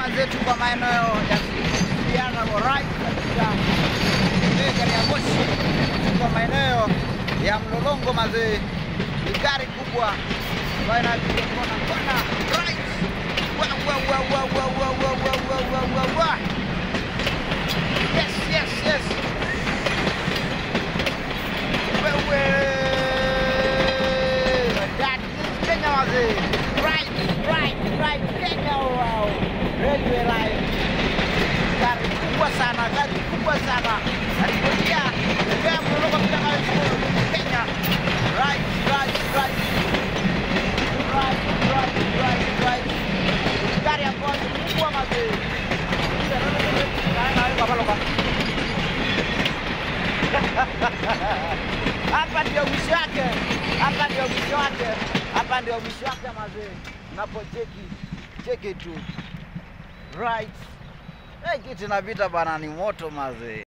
Mazetu kwa maeneo ya Diana Morai katika gari ya Mbosso kwa maeneo ya Mlolongo mazee. Ni gari kubwa ambayo inapiga kona right. Wa. Yes. That is Kenya mazee. Right. Kenya wow. Railway line. Gari kubwa sana. Alipotia ndio Mlolongo bila Kenya. Right. Gari ambayo ni kubwa mazee. Hapa ndio mwisho wake mazee. Unapocheki tu. Right. Kitu na vita bana ni moto mazee.